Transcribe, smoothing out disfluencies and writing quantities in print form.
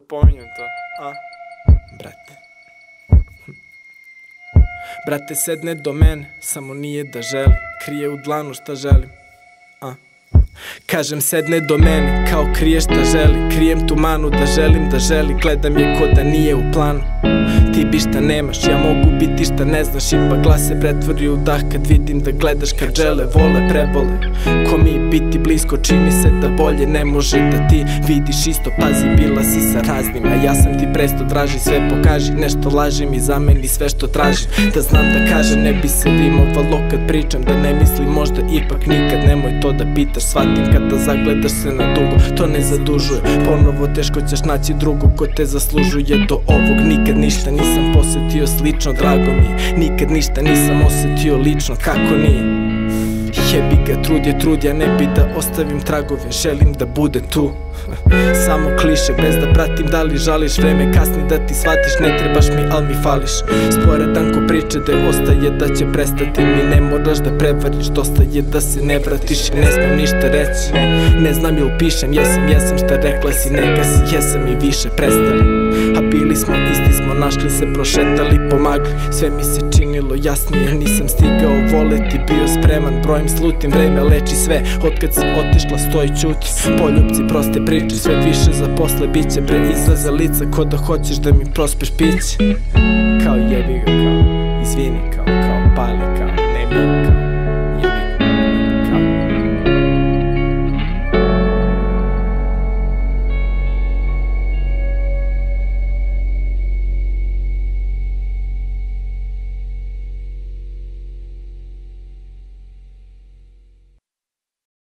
pominjem to, a? Brate, sedne do mene, samo nije da želi, krije u dlanu šta želim, Kažem sedne do mene, kao krije šta želi, krijem tu manu da želim da želi, gledam je ko da nije u planu. Ti bi šta nemaš, ja mogu biti šta ne znaš, ipak glas se pretvori u dah kad vidim da gledaš kad žele, vole, prebole. Ko mi biti blisko, čini se da bolje ne može da ti vidiš isto, pazi bila si sa raznima, ja sam ti presto draži, sve pokaži, nešto laži mi, zameni sve što tražim, da znam da kažem, ne bi se rimovalo kad pričam, da ne mislim možda ipak nikad, nemoj to da pitaš, shvatim kada zagledaš se na dugo, to ne zadužuje, ponovo teško ćeš naći drugu ko te zaslužuje, do ovog nikad ništa nisam posetio slično, drago mi je, nikad ništa nisam osetio lično, kako nije? Jebi ga, trud je trud, ja ne bi da ostavim tragove, želim da budem tu. Samo kliše, bez da pratim da li žališ, vreme kasni da ti shvatiš, ne trebaš mi, al mi fališ. Sporedan ko priče da ostaje da će prestati, mi ne moraš da prevariš, dosta je da se ne vratiš. Ne smem ništa reći, ne znam ili pišem, jesam šta rekla si, neka si, jesam i više, prestali. A bili smo, isti smo, našli se, prošetali, pomagli, sve mi se činilo jasnije, nisam stigao voleti, bio spreman, brojem slutim, vreme leči sve, otkad si otišla stoji ćuti, poljubci proste priče, sve više za posle biće, pre izraza lica, ko da hoćeš da mi prospeš piće. Kao jebi ga, kao izvini, kao pali.